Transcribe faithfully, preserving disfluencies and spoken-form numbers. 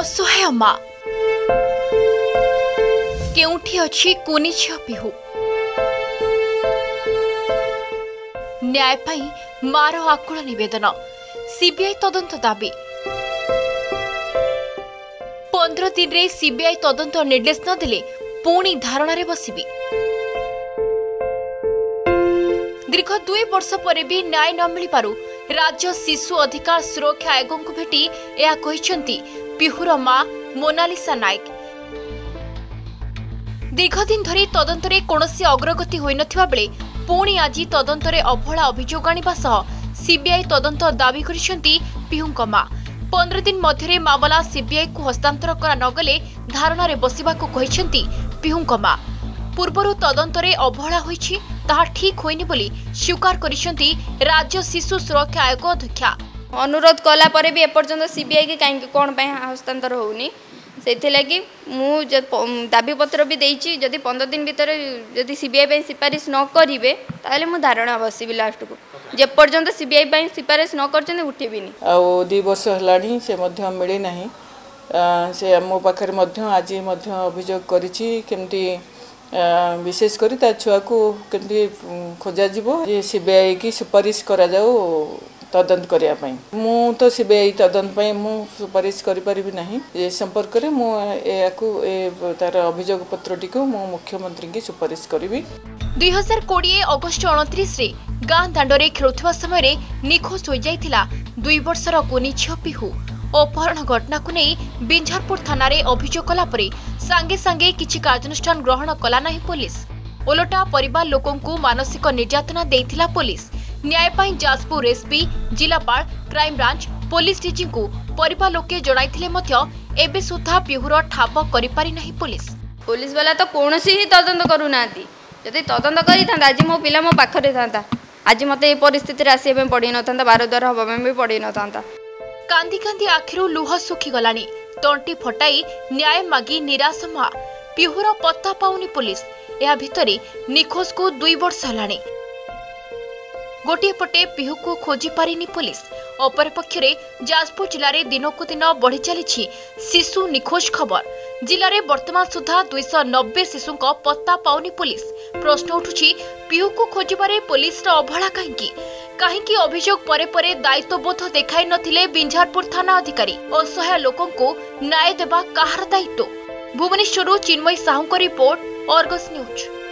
असहाय माँ केउठी अछि कुनी झियो पिहू न्याय पाई मार आकुल निवेदन सीबीआई तदंत दाबी पंद्रह दिन रे सीबीआई तदंत निर्देश न देले पुणी धारणा रे बसिबी दीर्घ दुई वर्ष पर भी न्याय न मिल पारु राज्य शिशु अधिकार सुरक्षा आयोग को भेटी यह कहिसंती पिहुर मां मोनालिसा नायक। दीर्घदिन धरी तदंतरे कौनसी अग्रगति होई नथिबा बेले पुणी आज तदंतरे अवहेला अभियोग आनिबा सह सीबीआई तदंत दाबी करिसंती पिहुंक मां। पंद्रह दिन मध्यरे मामला सीबीआई को हस्तांतर करा नगले धारणा रे बसिबा को कहिसंती पिहुंक मां। पूर्वरु तदंतरे अवहेला होईछि ताहा ठीक होइनि बोली स्वीकार करिसंती राज्य शिशु सुरक्षा आयोग अध्यक्षा। अनुरोध कला परे भी एपर्यंत सीबीआई के कहीं कौन हस्तांतर होनी से लगी मु दाबी पत्र भी देछि जदि पंद्रह दिन भीतर जदि सीबीआई सिफारिश न करिवे ताले मु धारणा बसिबी लास्ट को जे पर्यंत सीबीआई सिफारिश न करछन उठेबिनी आ दु वर्ष हलानी से मध्य मिले नाही से मो पाखरे मध्य आज मध्य अभियोग करिछि केमती विशेष करी ता छुआ को केमती खोजा जिवो जे सीबीआई की सुपारिश करा जाओ तदंत करिया पई मु तो सीबीआई तदंत पई मु सुपारिश करि परिबि नाही ए संपर्क रे मु एयाकू ए तार अभियोग पत्रटी को मु मुख्यमंत्री की सुपारिश करिबि। दुई हजार कोड़े अगस्ट उनतीस रे गां दांडरे खेलुथवा समय रे निखोज हो जाइथिला दुई वर्षर कुनी झियो पिहू। अपहरण घटना को नहीं बिंझारपुर थाना रे अभियोग कला परे सांगे सांगे किछि कार्यानुष्ठान ग्रहण कला नाही पुलिस। ओलटा परिवार लोकन को मानसिक निर्यातना देइथिला पुलिस। न्याय पाई जाजपुर एसपी जिलापाल क्राइम ब्रांच पुलिस डीजी को परिवार लोके जणाइथिले मध्य एबे सुधा पिहुर ठाप करि पारि नाही पुलिस। पुलिस वाला तो कोनोसी ही तदंत करू नाती जदि तदंत करी थांता आज मो पिला मो पाखरे थांता आज मते ए परिस्थिति रे आसीबे पड़ी न थांता बार द्वार हबा में भी पड़ी न थांता। कांदी कांदी आखिरु लुह सुखी गलानी तंटी फटाई न्याय मागी निराश मां पिहुर पत्ता पाउनी पुलिस। या भितरे निखोज को दुई वर्ष हलानी गोटे पटे पिहू को खोजी पारिनी पुलिस। अपर पक्षरे जाजपुर जिले में दिन को दिन बढ़ी चली शिशु निखोज खबर। जिले में वर्तमान सुधा दुईश नब्बे शिशु पत्ता पाउनी पुलिस। प्रश्न उठुछि पिहू को खोजबारे पुलिस अवहेला कहीं कहीं अभियोग परे परे दायित्वबोध देखाई नथिले बिंझारपुर थाना अधिकारी। असहाय लोकों को न्याय देबा काहार दायित्व। Bhubaneswar Chinmayi Sahu report Argus news.